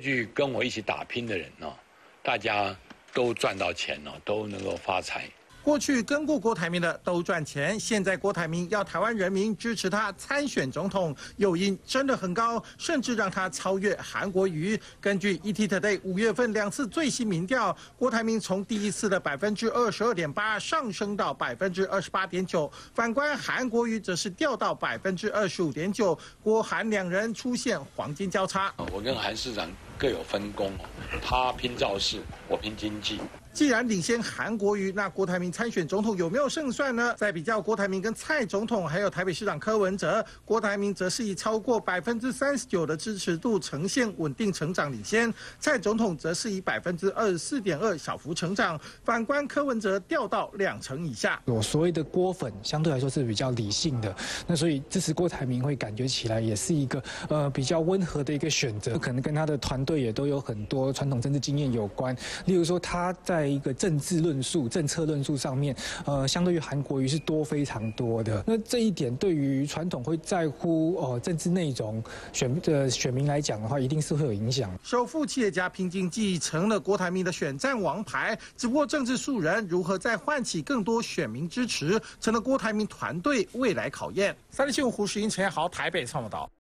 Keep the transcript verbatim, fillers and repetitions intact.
去跟我一起打拼的人哦，大家都赚到钱了，都能够发财。 过去跟过郭台铭的都赚钱，现在郭台铭要台湾人民支持他参选总统，诱因真的很高，甚至让他超越韩国瑜。根据 E T Today 五月份两次最新民调，郭台铭从第一次的百分之二十二点八上升到百分之二十八点九，反观韩国瑜则是掉到百分之二十五点九，郭韩两人出现黄金交叉。 我跟韩市长各有分工，他拼造势，我拼经济。 既然领先韩国瑜，那郭台铭参选总统有没有胜算呢？在比较郭台铭跟蔡总统，还有台北市长柯文哲，郭台铭则是以超过百分之三十九的支持度呈现稳定成长领先，蔡总统则是以百分之二十四点二小幅成长。反观柯文哲掉到两成以下。 我所谓的郭粉相对来说是比较理性的，那所以支持郭台铭会感觉起来也是一个呃比较温和的一个选择，可能跟他的团队也都有很多传统政治经验有关，例如说他在 在一个政治论述、政策论述上面，呃，相对于韩国瑜是多非常多的。那这一点对于传统会在乎哦、呃、政治内容选的选民来讲的话，一定是会有影响。 首富企业家拼经济成了郭台铭的选战王牌，只不过政治素人如何再唤起更多选民支持，成了郭台铭团队未来考验。三立新闻胡世英、陈彦豪台北报道。